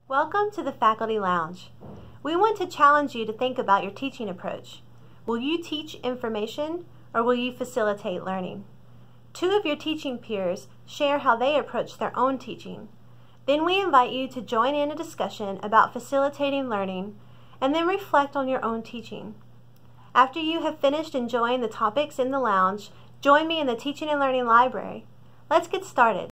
Welcome to the Faculty Lounge. We want to challenge you to think about your teaching approach. Will you teach information or will you facilitate learning? Two of your teaching peers share how they approach their own teaching. Then we invite you to join in a discussion about facilitating learning and then reflect on your own teaching. After you have finished enjoying the topics in the lounge, join me in the Teaching and Learning Library. Let's get started.